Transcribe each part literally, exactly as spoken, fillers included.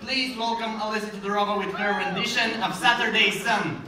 Please welcome Alyssa Todorova with her rendition of Saturday Sun.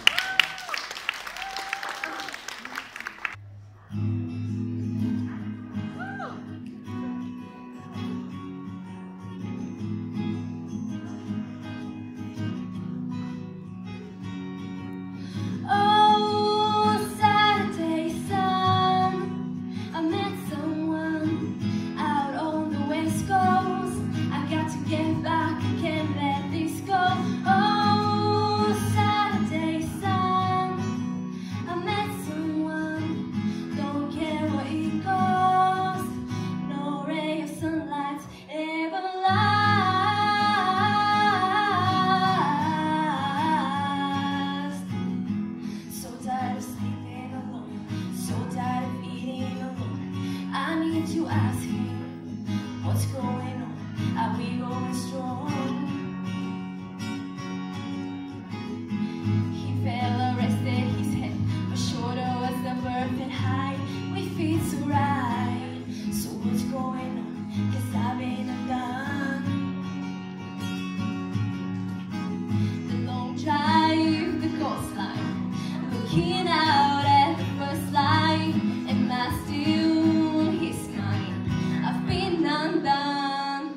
To ask him what's going on, are we going strong? He fell arrested, his head was shorter was the perfect height. We feel so right, so what's going on? Cause I've been undone. The long drive, the coastline, looking out at the first light, and my still undone.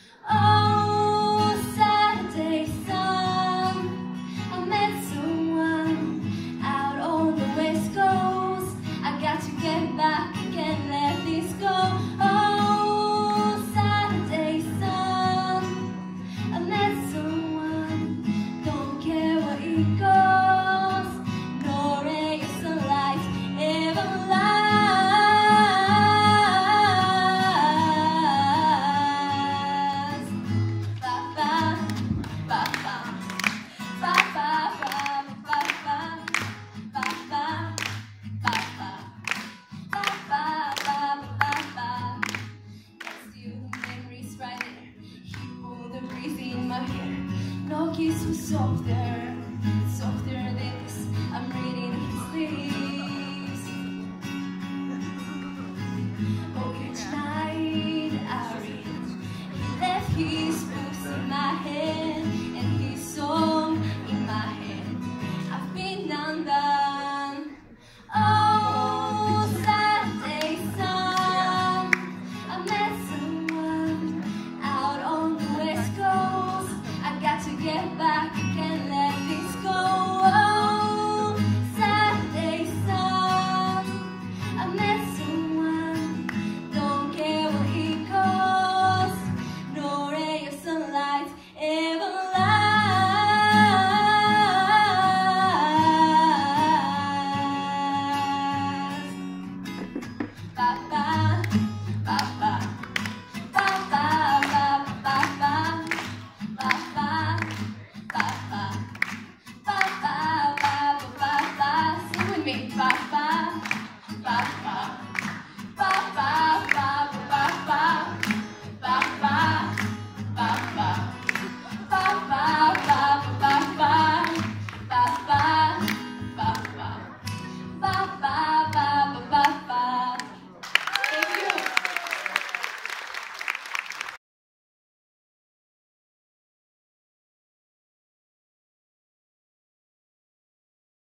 Oh, Saturday sun, I met someone out on the west coast. I got to get back, I can't let this go. Oh, Saturday sun, I met someone, don't care where it goes, no ray of sunlight ever lies. No kiss was softer, softer than this. I'm reading his lips.